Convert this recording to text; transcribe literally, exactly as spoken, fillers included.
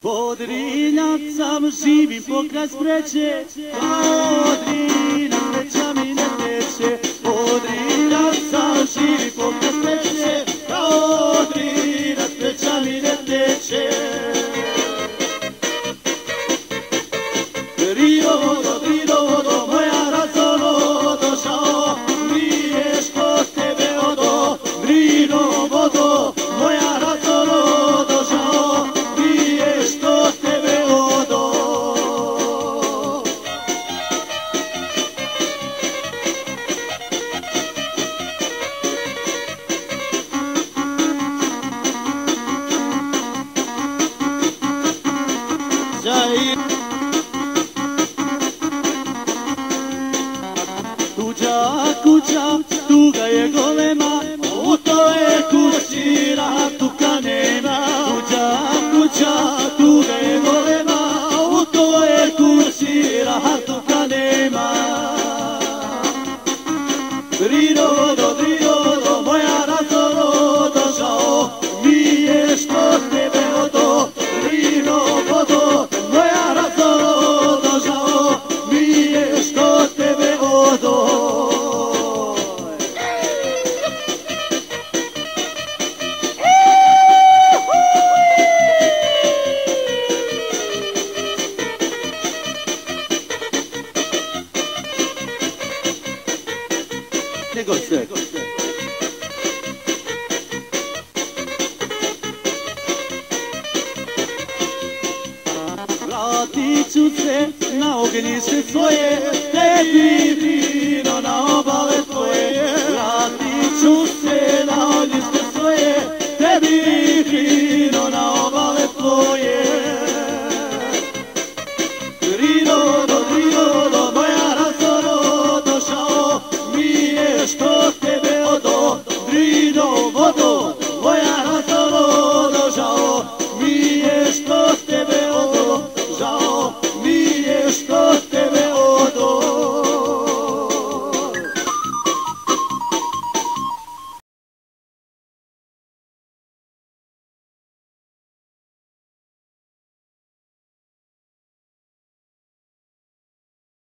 Podrinjac sam, živim pokraj spreće, kao Drina sreća mi ne teče. Podrinjac sam, živim pokraj spreće, kao Drina sreća mi ne teče. Drino vodo, Drino vodo, moja razono došao, griješ kod tebe odo. Drino vodo, moja razono došao, griješ kod tebe odo. Tuđa kuća, tuga je golema, u toj kući ratuka nema. Tuđa kuća, tuga je golema, u toj kući ratuka nema. Drino vodo, Drino vodo, moja razono došao, miješ kod tebe odo. Drino vodo, moja razono došao, miješ kod tebe odo. Nego se. Vratit ću se na ognjište svoje, tebi Drino na obale tvoje. Vratit ću se na ognjište svoje, tebi Drino na obale tvoje. Drino vodo, Drino vodo, moja razono došao, miješ kod